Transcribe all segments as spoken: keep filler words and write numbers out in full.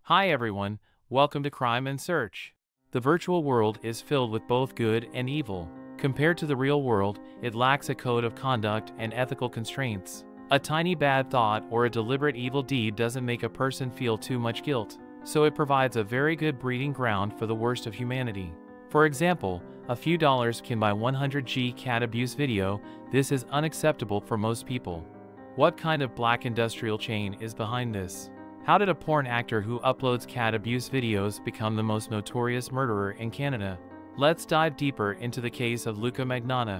Hi everyone, welcome to Crime and Search. The virtual world is filled with both good and evil. Compared to the real world, it lacks a code of conduct and ethical constraints. A tiny bad thought or a deliberate evil deed doesn't make a person feel too much guilt, so it provides a very good breeding ground for the worst of humanity. For example, a few dollars can buy one hundred G cat abuse video. This is unacceptable for most people. What kind of black industrial chain is behind this? How did a porn actor who uploads cat abuse videos become the most notorious murderer in Canada? Let's dive deeper into the case of Luka Magnotta.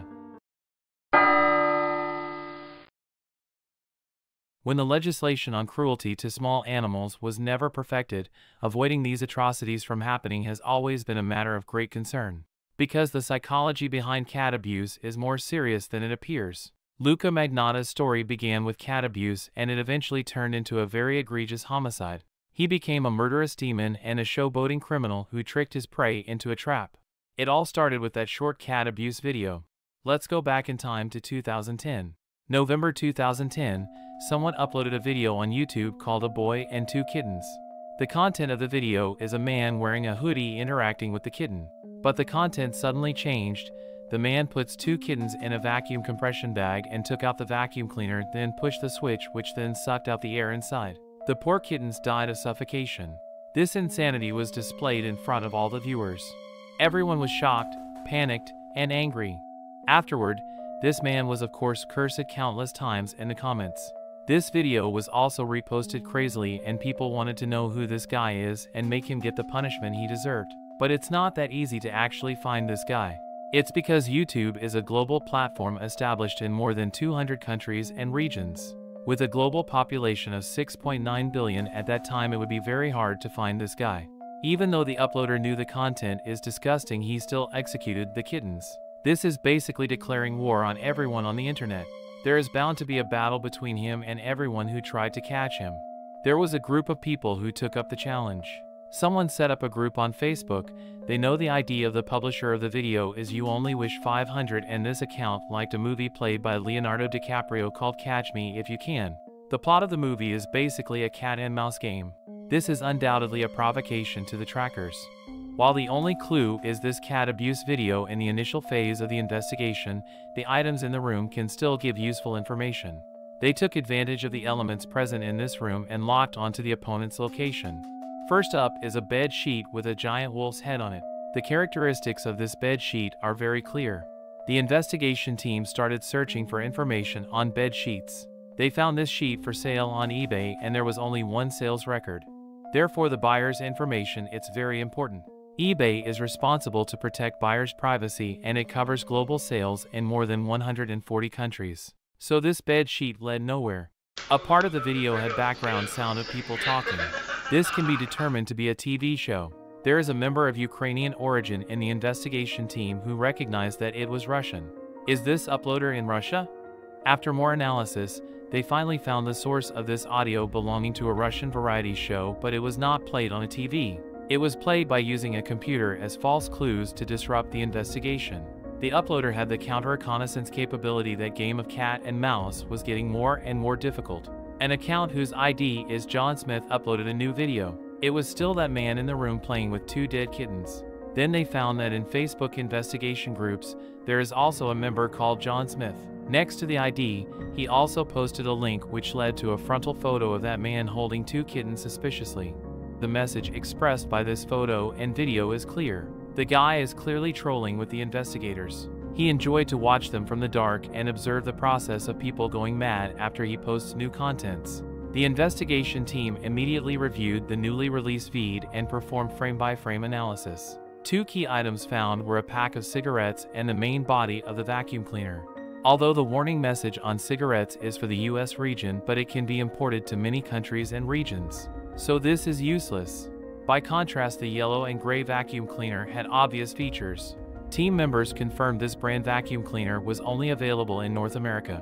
When the legislation on cruelty to small animals was never perfected, avoiding these atrocities from happening has always been a matter of great concern. Because the psychology behind cat abuse is more serious than it appears. Luka Magnotta's story began with cat abuse and it eventually turned into a very egregious homicide. He became a murderous demon and a showboating criminal who tricked his prey into a trap. It all started with that short cat abuse video. Let's go back in time to two thousand ten. November two thousand ten, someone uploaded a video on YouTube called A Boy and Two Kittens. The content of the video is a man wearing a hoodie interacting with the kitten. But the content suddenly changed. The man puts two kittens in a vacuum compression bag and took out the vacuum cleaner, then pushed the switch which then sucked out the air inside. The poor kittens died of suffocation. This insanity was displayed in front of all the viewers. Everyone was shocked, panicked, and angry. Afterward, this man was of course cursed countless times in the comments. This video was also reposted crazily and people wanted to know who this guy is and make him get the punishment he deserved. But it's not that easy to actually find this guy. It's because YouTube is a global platform established in more than two hundred countries and regions. With a global population of six point nine billion at that time, it would be very hard to find this guy. Even though the uploader knew the content is disgusting, he still executed the kittens. This is basically declaring war on everyone on the internet. There is bound to be a battle between him and everyone who tried to catch him. There was a group of people who took up the challenge. Someone set up a group on Facebook. They know the I D of the publisher of the video is You Only Wish five hundred, and this account liked a movie played by Leonardo DiCaprio called Catch Me If You Can. The plot of the movie is basically a cat and mouse game. This is undoubtedly a provocation to the trackers. While the only clue is this cat abuse video in the initial phase of the investigation, the items in the room can still give useful information. They took advantage of the elements present in this room and locked onto the opponent's location. First up is a bed sheet with a giant wolf's head on it. The characteristics of this bed sheet are very clear. The investigation team started searching for information on bed sheets. They found this sheet for sale on eBay and there was only one sales record. Therefore, the buyer's information is very important. eBay is responsible to protect buyers' privacy and it covers global sales in more than one hundred forty countries. So this bed sheet led nowhere. A part of the video had background sound of people talking. This can be determined to be a T V show. There is a member of Ukrainian origin in the investigation team who recognized that it was Russian. Is this uploader in Russia? After more analysis, they finally found the source of this audio belonging to a Russian variety show, but it was not played on a T V. It was played by using a computer as false clues to disrupt the investigation. The uploader had the counter-reconnaissance capability. That game of cat and mouse was getting more and more difficult. An account whose I D is John Smith uploaded a new video. It was still that man in the room playing with two dead kittens. Then they found that in Facebook investigation groups, there is also a member called John Smith. Next to the I D, he also posted a link which led to a frontal photo of that man holding two kittens suspiciously. The message expressed by this photo and video is clear. The guy is clearly trolling with the investigators. He enjoyed to watch them from the dark and observe the process of people going mad after he posts new contents. The investigation team immediately reviewed the newly released feed and performed frame-by-frame analysis. Two key items found were a pack of cigarettes and the main body of the vacuum cleaner. Although the warning message on cigarettes is for the U S region, but it can be imported to many countries and regions. So this is useless. By contrast, the yellow and gray vacuum cleaner had obvious features. Team members confirmed this brand vacuum cleaner was only available in North America.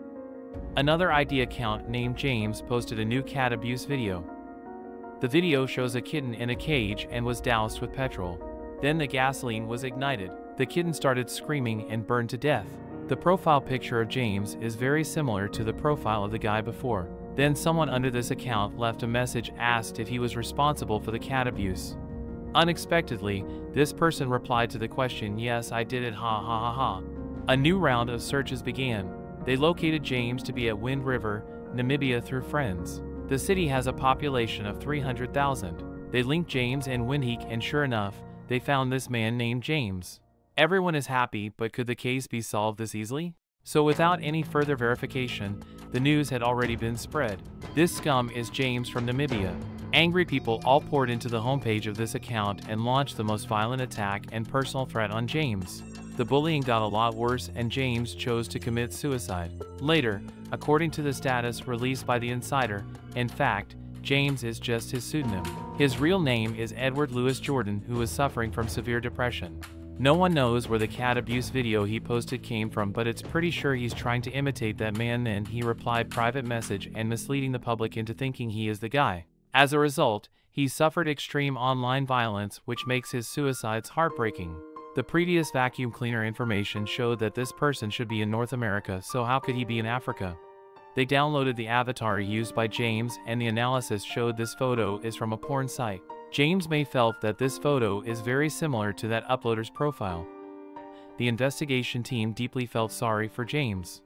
Another I D account named James posted a new cat abuse video. The video shows a kitten in a cage and was doused with petrol. Then the gasoline was ignited. The kitten started screaming and burned to death. The profile picture of James is very similar to the profile of the guy before. Then someone under this account left a message asked if he was responsible for the cat abuse. Unexpectedly, this person replied to the question, "Yes, I did it, ha ha ha ha." A new round of searches began. They located James to be at Wind River, Namibia through friends. The city has a population of three hundred thousand. They linked James and Windhoek, and sure enough, they found this man named James. Everyone is happy, but could the case be solved this easily? So without any further verification, the news had already been spread. This scum is James from Namibia. Angry people all poured into the homepage of this account and launched the most violent attack and personal threat on James. The bullying got a lot worse and James chose to commit suicide. Later, according to the status released by the Insider, in fact, James is just his pseudonym. His real name is Edward Lewis Jordan, who is suffering from severe depression. No one knows where the cat abuse video he posted came from, but it's pretty sure he's trying to imitate that man. Then he replied private message and misleading the public into thinking he is the guy. As a result, he suffered extreme online violence, which makes his suicides heartbreaking. The previous vacuum cleaner information showed that this person should be in North America, so how could he be in Africa? They downloaded the avatar used by James, and the analysis showed this photo is from a porn site. James may felt that this photo is very similar to that uploader's profile. The investigation team deeply felt sorry for James.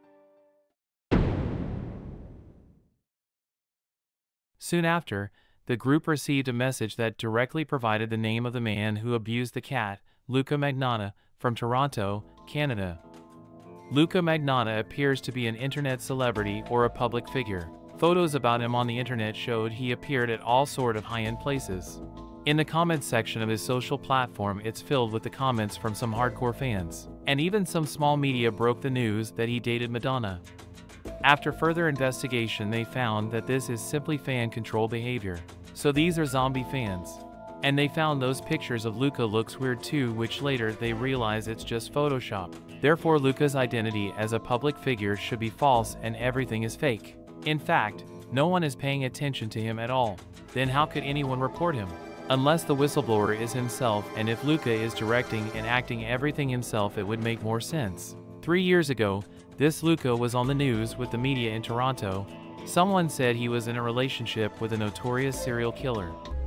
Soon after, the group received a message that directly provided the name of the man who abused the cat, Luka Magnotta, from Toronto, Canada. Luka Magnotta appears to be an internet celebrity or a public figure. Photos about him on the internet showed he appeared at all sort of high-end places. In the comments section of his social platform, it's filled with the comments from some hardcore fans. And even some small media broke the news that he dated Madonna. After further investigation, they found that this is simply fan control behavior. So these are zombie fans. And they found those pictures of Luka looks weird too, which later they realize it's just Photoshop. Therefore, Luka's identity as a public figure should be false and everything is fake. In fact, no one is paying attention to him at all. Then how could anyone report him? Unless the whistleblower is himself, and if Luka is directing and acting everything himself, it would make more sense. Three years ago, this Luka was on the news with the media in Toronto. Someone said he was in a relationship with a notorious serial killer.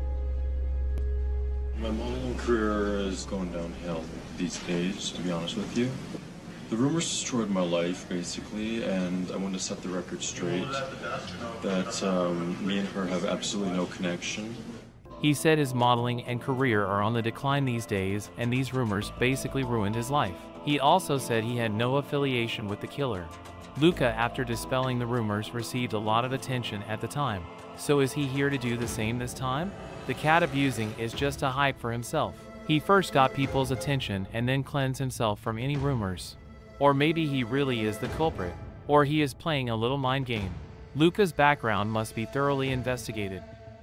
My modeling career is going downhill these days, to be honest with you. The rumors destroyed my life, basically, and I want to set the record straight that um, me and her have absolutely no connection. He said his modeling and career are on the decline these days, and these rumors basically ruined his life. He also said he had no affiliation with the killer. Luka, after dispelling the rumors, received a lot of attention at the time. So is he here to do the same this time? The cat abusing is just a hype for himself. He first got people's attention and then cleansed himself from any rumors. Or maybe he really is the culprit. Or he is playing a little mind game. Luka's background must be thoroughly investigated.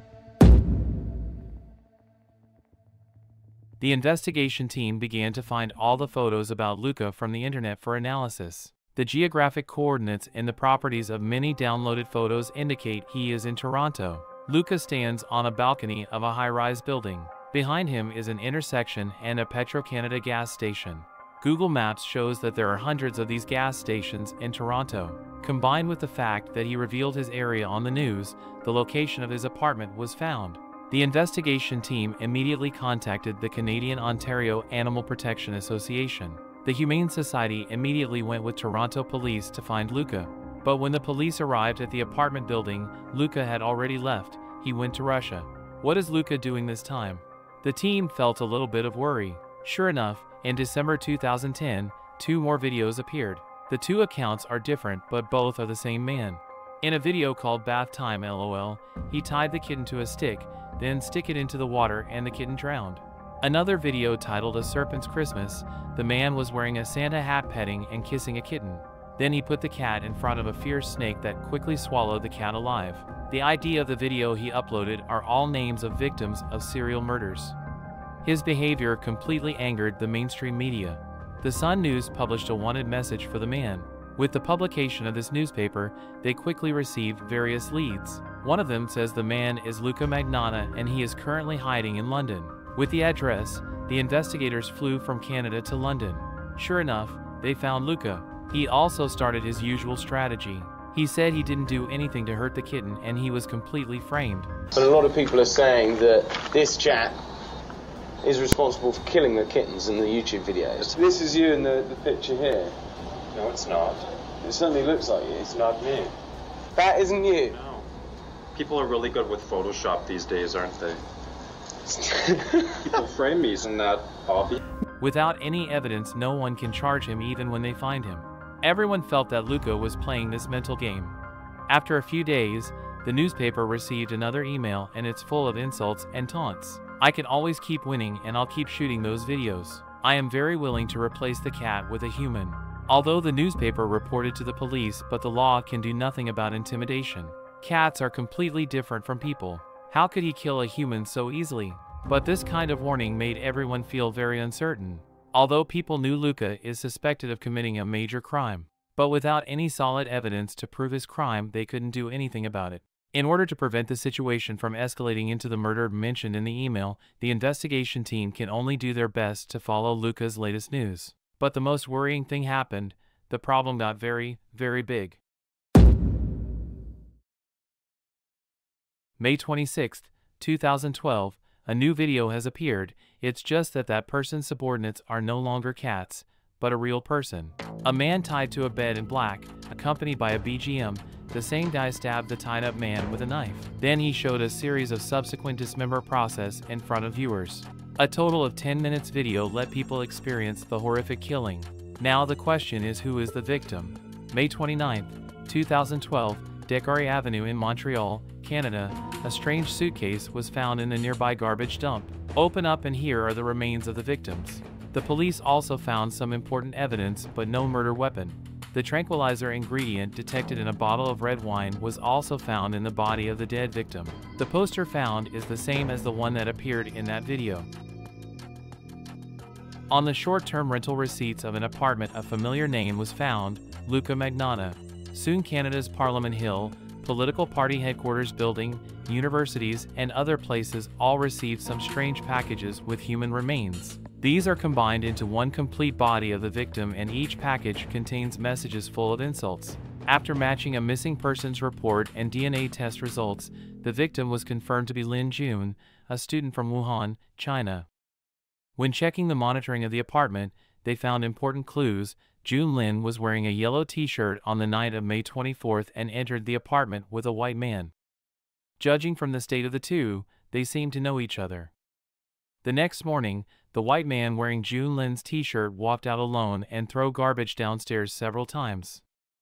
The investigation team began to find all the photos about Luka from the internet for analysis. The geographic coordinates in the properties of many downloaded photos indicate he is in Toronto. Luka stands on a balcony of a high-rise building. Behind him is an intersection and a Petro-Canada gas station. Google Maps shows that there are hundreds of these gas stations in Toronto. Combined with the fact that he revealed his area on the news, the location of his apartment was found. The investigation team immediately contacted the Canadian Ontario Animal Protection Association. The Humane Society immediately went with Toronto police to find Luka. But when the police arrived at the apartment building, Luka had already left. He went to Russia. What is Luka doing this time? The team felt a little bit of worry. Sure enough, in December two thousand ten, two more videos appeared. The two accounts are different, but both are the same man. In a video called Bath Time LOL, he tied the kitten to a stick, then stick it into the water and the kitten drowned. Another video titled A Serpent's Christmas, the man was wearing a Santa hat petting and kissing a kitten. Then he put the cat in front of a fierce snake that quickly swallowed the cat alive. The idea of the video he uploaded are all names of victims of serial murders. His behavior completely angered the mainstream media. The Sun News published a wanted message for the man. With the publication of this newspaper, they quickly received various leads. One of them says the man is Luka Magnotta and he is currently hiding in London. With the address, the investigators flew from Canada to London. Sure enough, they found Luka. He also started his usual strategy. He said he didn't do anything to hurt the kitten and he was completely framed. But a lot of people are saying that this chap is responsible for killing the kittens in the YouTube videos. This is you in the, the picture here. No, it's not. It certainly looks like you. It's not me. That isn't you. No. People are really good with Photoshop these days, aren't they? People frame me, isn't that obvious? Without any evidence, no one can charge him even when they find him. Everyone felt that Luka was playing this mental game. After a few days, the newspaper received another email and it's full of insults and taunts. I can always keep winning and I'll keep shooting those videos. I am very willing to replace the cat with a human. Although the newspaper reported to the police, but the law can do nothing about intimidation. Cats are completely different from people. How could he kill a human so easily? But this kind of warning made everyone feel very uncertain. Although people knew Luka is suspected of committing a major crime. But without any solid evidence to prove his crime, they couldn't do anything about it. In order to prevent the situation from escalating into the murder mentioned in the email, the investigation team can only do their best to follow Luka's latest news. But the most worrying thing happened. The problem got very, very big. May twenty-sixth, two thousand twelve, a new video has appeared. It's just that that person's subordinates are no longer cats, but a real person. A man tied to a bed in black, accompanied by a B G M. The same guy stabbed the tied-up man with a knife. Then he showed a series of subsequent dismember process in front of viewers. A total of ten minutes video let people experience the horrific killing. Now the question is, who is the victim? May twenty-ninth, two thousand twelve, Décarie Avenue in Montreal, Canada, a strange suitcase was found in a nearby garbage dump. Open up and here are the remains of the victims. The police also found some important evidence, but no murder weapon. The tranquilizer ingredient detected in a bottle of red wine was also found in the body of the dead victim. The poster found is the same as the one that appeared in that video. On the short-term rental receipts of an apartment, a familiar name was found, Luka Magnotta. Soon Canada's Parliament Hill, political party headquarters building, universities, and other places all received some strange packages with human remains. These are combined into one complete body of the victim, and each package contains messages full of insults. After matching a missing persons report and D N A test results, the victim was confirmed to be Lin Jun, a student from Wuhan, China. When checking the monitoring of the apartment, they found important clues. Jun Lin was wearing a yellow t-shirt on the night of May twenty-fourth and entered the apartment with a white man. Judging from the state of the two, they seemed to know each other. The next morning, the white man wearing Jun Lin's t-shirt walked out alone and threw garbage downstairs several times.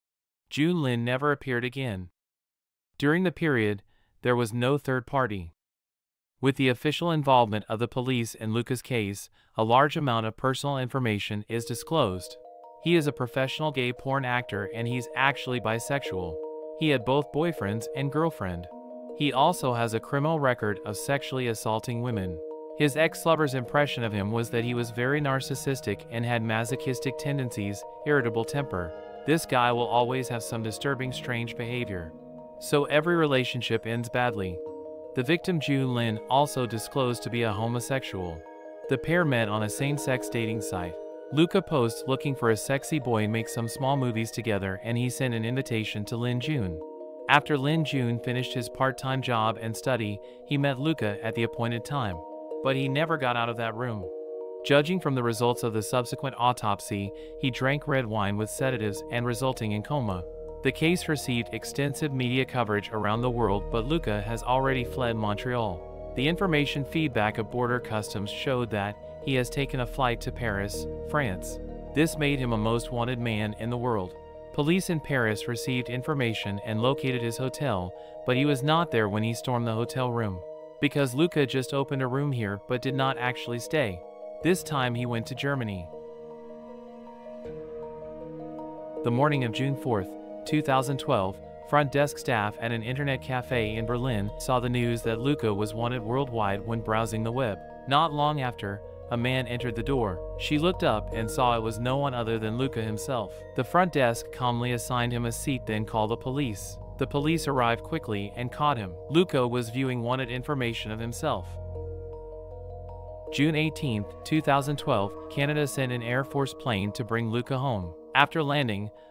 Jun Lin never appeared again. During the period, there was no third party. With the official involvement of the police in Luka's case, a large amount of personal information is disclosed. He is a professional gay porn actor and he's actually bisexual. He had both boyfriends and girlfriend. He also has a criminal record of sexually assaulting women. His ex-lover's impression of him was that he was very narcissistic and had masochistic tendencies, irritable temper. This guy will always have some disturbing strange behavior. So every relationship ends badly. The victim Jun Lin also disclosed to be a homosexual. The pair met on a same-sex dating site. Luka posts looking for a sexy boy and makes some small movies together, and he sent an invitation to Lin Jun. After Lin Jun finished his part-time job and study, he met Luka at the appointed time. But he never got out of that room. Judging from the results of the subsequent autopsy, he drank red wine with sedatives and resulting in coma. The case received extensive media coverage around the world, but Luka has already fled Montreal. The information feedback of border customs showed that he has taken a flight to Paris, France. This made him a most wanted man in the world. Police in Paris received information and located his hotel, but he was not there when he stormed the hotel room. Because Luka just opened a room here but did not actually stay. This time he went to Germany. The morning of June fourth, two thousand twelve, front desk staff at an internet cafe in Berlin saw the news that Luka was wanted worldwide when browsing the web. Not long after, a man entered the door. She looked up and saw it was no one other than Luka himself. The front desk calmly assigned him a seat, then called the police. The police arrived quickly and caught him. Luka was viewing wanted information of himself. June eighteenth, two thousand twelve, Canada sent an Air Force plane to bring Luka home. After landing,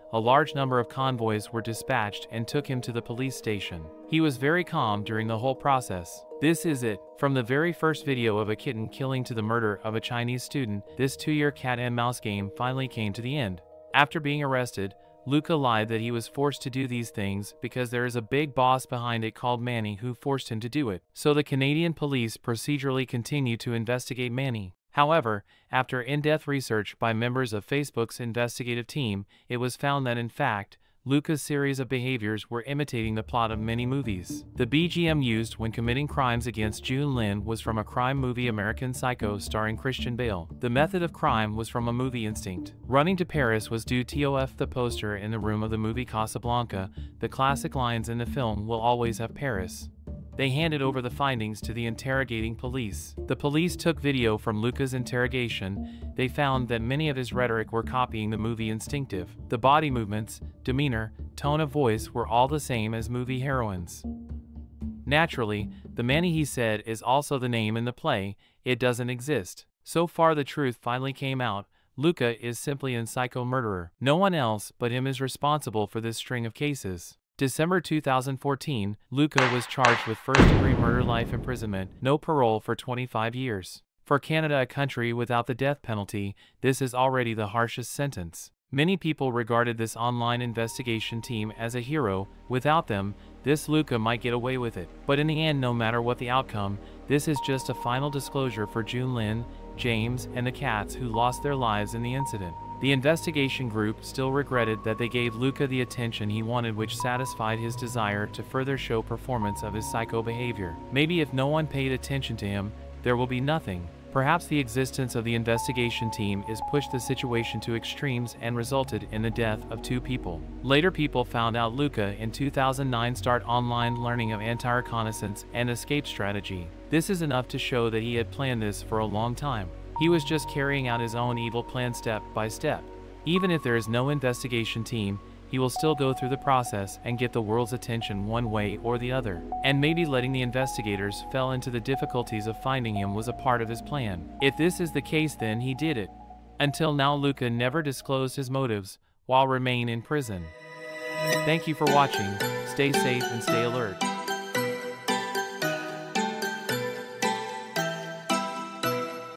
a large number of convoys were dispatched and took him to the police station. He was very calm during the whole process. This is it. From the very first video of a kitten killing to the murder of a Chinese student, this two-year cat and mouse game finally came to the end. After being arrested, Luka lied that he was forced to do these things because there is a big boss behind it called Manny who forced him to do it. So the Canadian police procedurally continue to investigate Manny. However, after in-depth research by members of Facebook's investigative team, it was found that in fact, Luka's series of behaviors were imitating the plot of many movies. The B G M used when committing crimes against Jun Lin was from a crime movie American Psycho starring Christian Bale. The method of crime was from a movie instinct. Running to Paris was due to the poster in the room of the movie Casablanca. The classic lines in the film will always have Paris. They handed over the findings to the interrogating police. The police took video from Luka's interrogation. They found that many of his rhetoric were copying the movie Instinctive. The body movements, demeanor, tone of voice were all the same as movie heroines. Naturally, the Manny he said is also the name in the play. It doesn't exist. So far the truth finally came out. Luka is simply a psycho murderer. No one else but him is responsible for this string of cases. December two thousand fourteen, Luka was charged with first-degree murder, life imprisonment, no parole for twenty-five years. For Canada, a country without the death penalty, this is already the harshest sentence. Many people regarded this online investigation team as a hero. Without them, this Luka might get away with it. But in the end, no matter what the outcome, this is just a final disclosure for Jun Lin, James, and the cats who lost their lives in the incident. The investigation group still regretted that they gave Luka the attention he wanted, which satisfied his desire to further show performance of his psycho behavior. Maybe if no one paid attention to him, there will be nothing. Perhaps the existence of the investigation team is pushed the situation to extremes and resulted in the death of two people. Later people found out Luka in two thousand nine start online learning of anti-reconnaissance and escape strategy. This is enough to show that he had planned this for a long time. He was just carrying out his own evil plan step by step. Even if there is no investigation team, he will still go through the process and get the world's attention one way or the other. And maybe letting the investigators fall into the difficulties of finding him was a part of his plan. If this is the case, then he did it. Until now, Luka never disclosed his motives while remaining in prison. Thank you for watching. Stay safe and stay alert.